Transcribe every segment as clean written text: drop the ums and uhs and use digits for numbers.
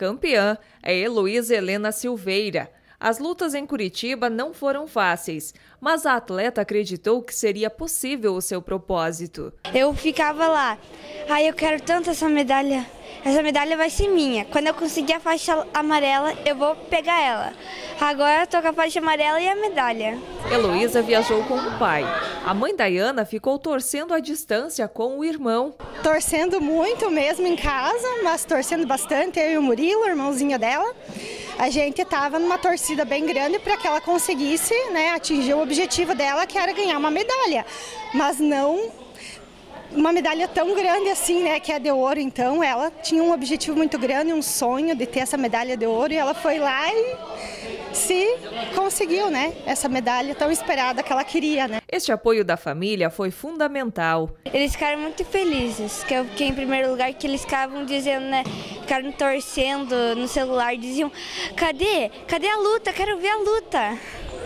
campeã é Heloísa Helena Silveira. As lutas em Curitiba não foram fáceis, mas a atleta acreditou que seria possível o seu propósito. Eu ficava lá, eu quero tanto essa medalha vai ser minha. Quando eu conseguir a faixa amarela, eu vou pegar ela. Agora eu tô com a faixa amarela e a medalha. Heloísa viajou com o pai. A mãe Dayana ficou torcendo à distância com o irmão. Torcendo muito mesmo em casa, mas torcendo bastante, eu e o Murilo, o irmãozinho dela. A gente estava numa torcida bem grande para que ela conseguisse, atingir o objetivo dela, que era ganhar uma medalha. Mas não uma medalha tão grande assim, que é de ouro. Então ela tinha um objetivo muito grande, um sonho de ter essa medalha de ouro, e ela foi lá e se conseguiu, essa medalha tão esperada que ela queria, Este apoio da família foi fundamental. Eles ficaram muito felizes, que eu fiquei em primeiro lugar, que eles ficavam dizendo, ficaram torcendo no celular, diziam, cadê a luta? Quero ver a luta.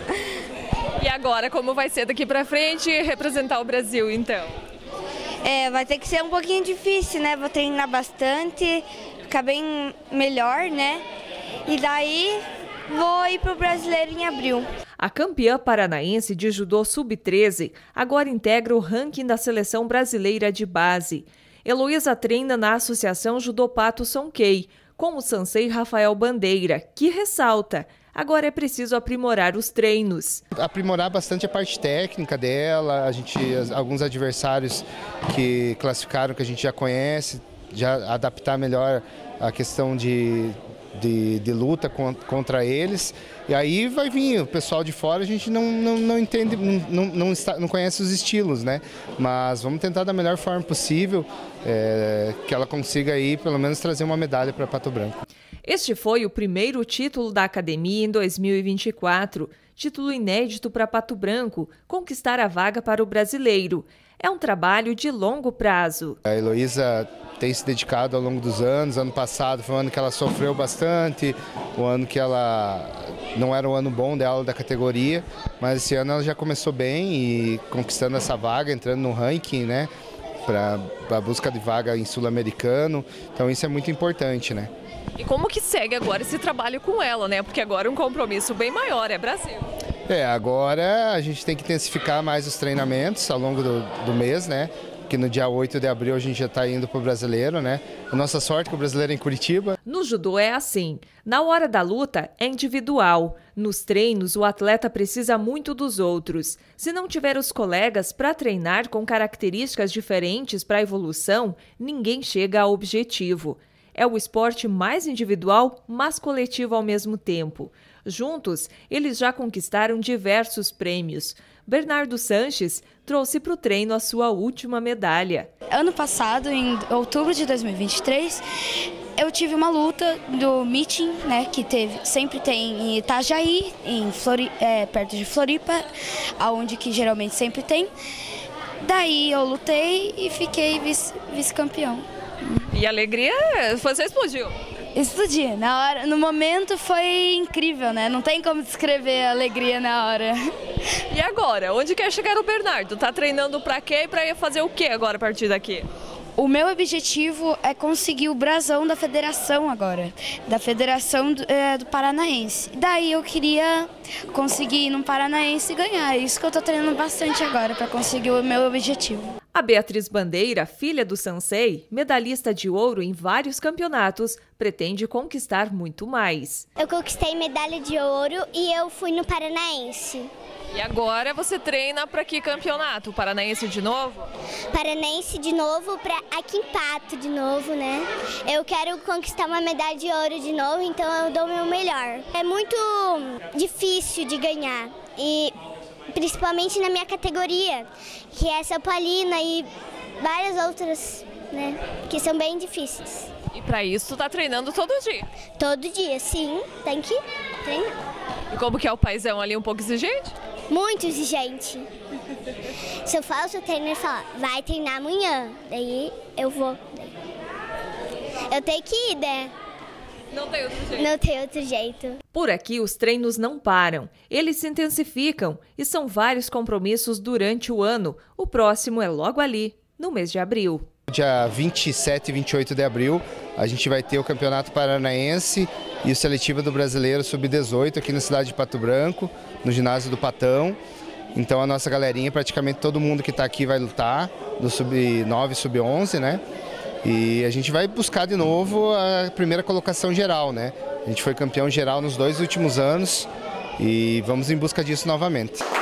E agora, como vai ser daqui pra frente representar o Brasil, então? Vai ter que ser um pouquinho difícil, Vou treinar bastante, ficar bem melhor, E daí vou ir pro Brasileiro em abril. A campeã paranaense de judô sub-13 agora integra o ranking da seleção brasileira de base. Heloísa treina na Associação Judopato Sonkei, com o sensei Rafael Bandeira, que ressalta: agora é preciso aprimorar os treinos. Aprimorar bastante a parte técnica dela, alguns adversários que classificaram, que a gente já conhece, já adaptar melhor a questão de luta contra eles. E aí vai vir o pessoal de fora, a gente não entende, não conhece os estilos, Mas vamos tentar da melhor forma possível, que ela consiga aí pelo menos trazer uma medalha para Pato Branco. Este foi o primeiro título da academia em 2024, título inédito para Pato Branco, conquistar a vaga para o Brasileiro. É um trabalho de longo prazo. A Heloísa tem se dedicado ao longo dos anos. Ano passado foi um ano que ela sofreu bastante, um ano que ela não era um ano bom dela da categoria, mas esse ano ela já começou bem e conquistando essa vaga, entrando no ranking, para a busca de vaga em sul-americano. Então isso é muito importante, E como que segue agora esse trabalho com ela, Porque agora é um compromisso bem maior, é Brasil. Agora a gente tem que intensificar mais os treinamentos ao longo do mês, Que no dia 8 de abril a gente já está indo para o Brasileiro, A nossa sorte é que o Brasileiro é em Curitiba. No judô é assim, na hora da luta é individual. Nos treinos o atleta precisa muito dos outros. Se não tiver os colegas para treinar com características diferentes para a evolução, ninguém chega ao objetivo. É o esporte mais individual, mas coletivo ao mesmo tempo. Juntos, eles já conquistaram diversos prêmios. Bernardo Sanches trouxe para o treino a sua última medalha. Ano passado, em outubro de 2023, eu tive uma luta do meeting, que sempre tem em Itajaí, perto de Floripa, onde que geralmente sempre tem. Daí eu lutei e fiquei vice-campeão. E a alegria, você explodiu? Explodi. Na hora, no momento foi incrível, Não tem como descrever a alegria na hora. E agora? Onde quer chegar o Bernardo? Tá treinando pra quê e pra fazer o quê agora a partir daqui? O meu objetivo é conseguir o brasão da federação agora, da Federação do Paranaense. Daí eu queria conseguir ir no Paranaense e ganhar. É isso que eu tô treinando bastante agora para conseguir o meu objetivo. A Beatriz Bandeira, filha do sensei, medalhista de ouro em vários campeonatos, pretende conquistar muito mais. Eu conquistei medalha de ouro e eu fui no Paranaense. E agora você treina para que campeonato? Paranaense de novo? Paranaense de novo, para aqui em Pato de novo, Eu quero conquistar uma medalha de ouro de novo, então eu dou o meu melhor. É muito difícil de ganhar, e principalmente na minha categoria, que é São Paulina e várias outras, que são bem difíceis. E para isso tu tá treinando todo dia? Todo dia, sim, tem que treinar. E como que é o paizão ali, um pouco exigente? Muito exigente. Se eu falo, o treino fala, vai treinar amanhã, daí eu vou. Eu tenho que ir, Não tem outro jeito. Não tem outro jeito. Por aqui os treinos não param, eles se intensificam e são vários compromissos durante o ano. O próximo é logo ali, no mês de abril. Dia 27 e 28 de abril, a gente vai ter o Campeonato Paranaense e o Seletivo do Brasileiro Sub-18 aqui na cidade de Pato Branco, no ginásio do Patão. Então a nossa galerinha, praticamente todo mundo que está aqui vai lutar, do Sub-9 e Sub-11, né? E a gente vai buscar de novo a primeira colocação geral, né? A gente foi campeão geral nos 2 últimos anos e vamos em busca disso novamente.